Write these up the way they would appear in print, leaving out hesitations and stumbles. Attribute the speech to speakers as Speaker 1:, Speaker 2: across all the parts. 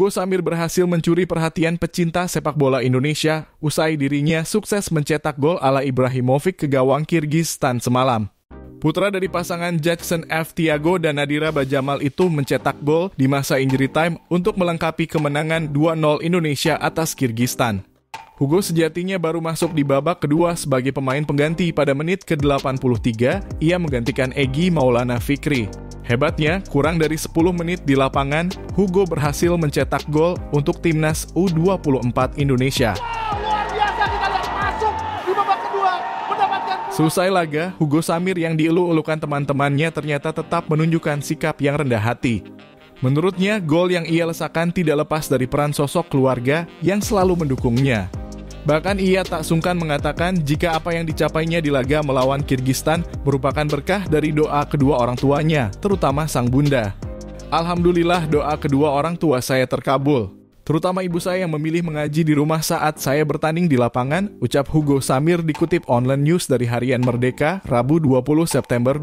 Speaker 1: Hugo Samir berhasil mencuri perhatian pecinta sepak bola Indonesia usai dirinya sukses mencetak gol ala Ibrahimovic ke gawang Kirgistan semalam. Putra dari pasangan Jackson F. Tiago dan Nadira Bajamal itu mencetak gol di masa injury time untuk melengkapi kemenangan 2-0 Indonesia atas Kirgistan. Hugo sejatinya baru masuk di babak kedua sebagai pemain pengganti pada menit ke-83, ia menggantikan Egy Maulana Fikri. Hebatnya, kurang dari 10 menit di lapangan, Hugo berhasil mencetak gol untuk timnas U24 Indonesia.
Speaker 2: Luar biasa, kita lihat masuk di babak kedua, mendapatkan...
Speaker 1: Selesai laga, Hugo Samir yang dielu-elukan teman-temannya ternyata tetap menunjukkan sikap yang rendah hati. Menurutnya, gol yang ia lesakan tidak lepas dari peran sosok keluarga yang selalu mendukungnya. Bahkan ia tak sungkan mengatakan jika apa yang dicapainya di laga melawan Kirgistan merupakan berkah dari doa kedua orang tuanya, terutama sang bunda. Alhamdulillah doa kedua orang tua saya terkabul. Terutama ibu saya yang memilih mengaji di rumah saat saya bertanding di lapangan, ucap Hugo Samir dikutip online news dari Harian Merdeka, Rabu 20 September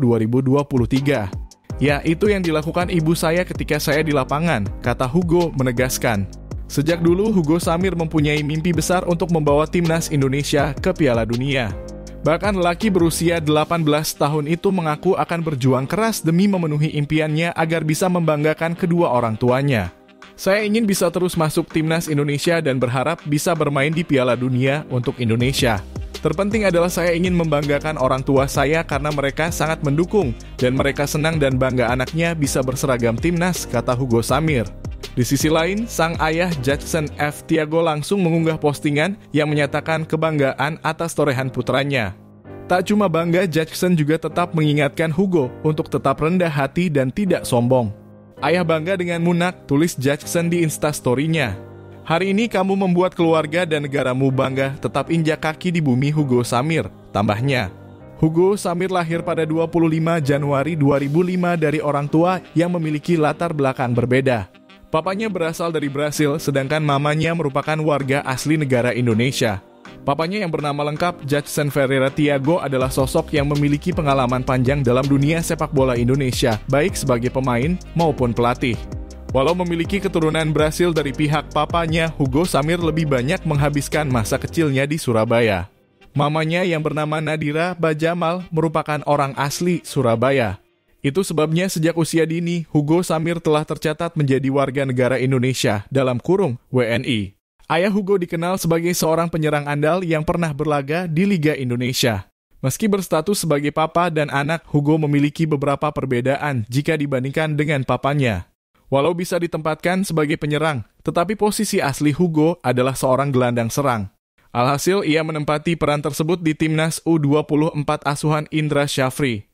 Speaker 1: 2023. Ya, itu yang dilakukan ibu saya ketika saya di lapangan, kata Hugo menegaskan. Sejak dulu, Hugo Samir mempunyai mimpi besar untuk membawa timnas Indonesia ke Piala Dunia. Bahkan lelaki berusia 18 tahun itu mengaku akan berjuang keras demi memenuhi impiannya agar bisa membanggakan kedua orang tuanya. Saya ingin bisa terus masuk timnas Indonesia dan berharap bisa bermain di Piala Dunia untuk Indonesia. Terpenting adalah saya ingin membanggakan orang tua saya karena mereka sangat mendukung dan mereka senang dan bangga anaknya bisa berseragam timnas, kata Hugo Samir. Di sisi lain, sang ayah Jackson F. Tiago langsung mengunggah postingan yang menyatakan kebanggaan atas torehan putranya. Tak cuma bangga, Jackson juga tetap mengingatkan Hugo untuk tetap rendah hati dan tidak sombong. Ayah bangga dengan Munak, tulis Jackson di Instastory-nya. Hari ini kamu membuat keluarga dan negaramu bangga, tetap injak kaki di bumi, Hugo Samir, tambahnya. Hugo Samir lahir pada 25 Januari 2005 dari orang tua yang memiliki latar belakang berbeda. Papanya berasal dari Brasil, sedangkan mamanya merupakan warga asli negara Indonesia. Papanya yang bernama lengkap Jackson Ferreira Tiago adalah sosok yang memiliki pengalaman panjang dalam dunia sepak bola Indonesia, baik sebagai pemain maupun pelatih. Walau memiliki keturunan Brasil dari pihak papanya, Hugo Samir lebih banyak menghabiskan masa kecilnya di Surabaya. Mamanya yang bernama Nadira Bajamal merupakan orang asli Surabaya. Itu sebabnya sejak usia dini, Hugo Samir telah tercatat menjadi warga negara Indonesia dalam kurung WNI. Ayah Hugo dikenal sebagai seorang penyerang andal yang pernah berlaga di Liga Indonesia. Meski berstatus sebagai papa dan anak, Hugo memiliki beberapa perbedaan jika dibandingkan dengan papanya. Walau bisa ditempatkan sebagai penyerang, tetapi posisi asli Hugo adalah seorang gelandang serang. Alhasil, ia menempati peran tersebut di timnas U24 asuhan Indra Syafri.